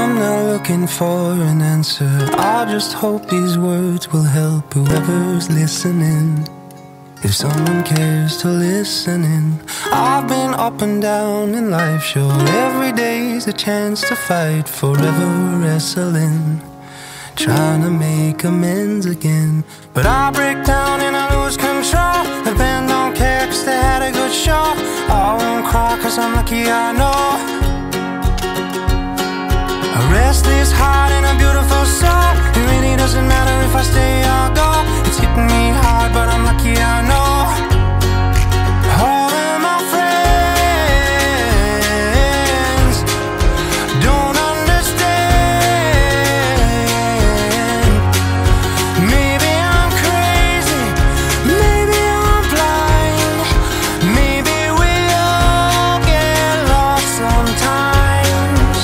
I'm not looking for an answer. I just hope these words will help whoever's listening. If someone cares to listen in. I've been up and down in life, sure. Every day's a chance to fight, forever wrestling, trying to make amends again. But I break down and I lose control. The band don't care cause they had a good show. I won't cry cause I'm lucky, I know. A restless heart and a beautiful soul. It really doesn't matter if I stay or go. It's hitting me hard but I'm lucky, I know. All of my friends don't understand. Maybe I'm crazy, maybe I'm blind. Maybe we all get lost sometimes.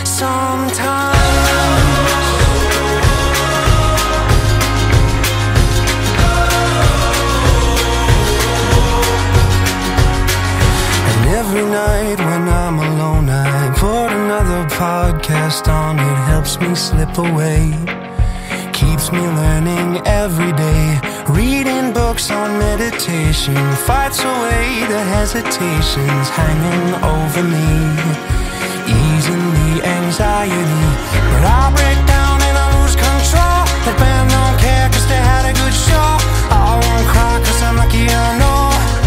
And every night when I'm alone, I put another podcast on. It helps me slip away, keeps me learning every day. Reading books on meditation fights away the hesitations hanging over me, easing the anxiety. But I break down and I lose control. The band don't care cause they had a good show. I won't cry cause I'm lucky, I know.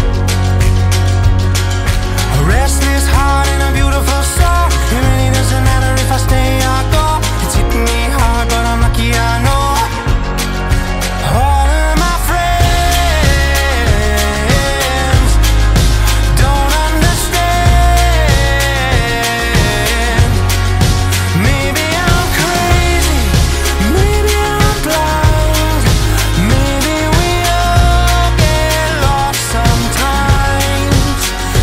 A restless heart and a beautiful soul. It really doesn't matter if I stay or go. It's hitting me hard but I'm lucky, I know. All of my friends don't understand. Maybe I'm crazy, maybe I'm blind. Maybe we all get lost sometimes.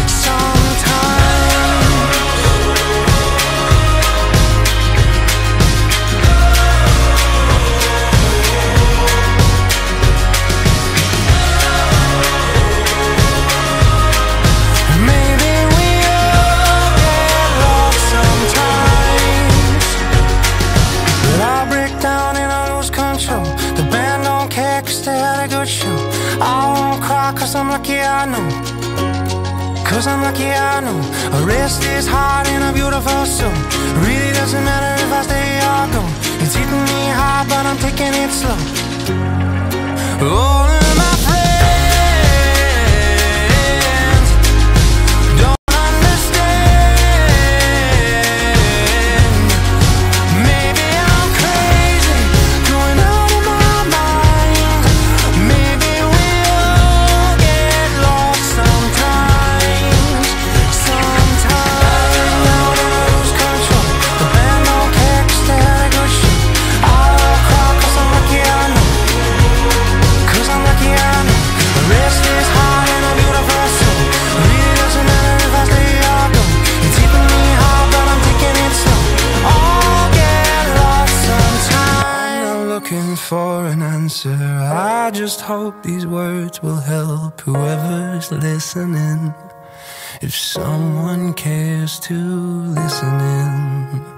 Maybe we all get lost sometimes. But I break down and I lose control. The band don't care cause they had a good show. I won't cry cause I'm lucky, I know. Cause I'm lucky, I know. A restless heart and a beautiful soul. Really doesn't matter if I stay or go. It's hitting me hard but I'm taking it slow. All of my friends don't understand. Maybe I'm crazy, going out of my mind. Maybe we all get lost sometimes. Now that I lose control, the band don't care cause they had a good show. I won't cry cause I'm lucky, I know. Cause I'm lucky, I know. A restless heart and a beautiful soul. Really doesn't matter if I stay or go. It's hitting me hard but I'm taking it slow. All get lost sometime. I'm looking for an answer. I just hope these words will help whoever's listening. If someone cares to listen in.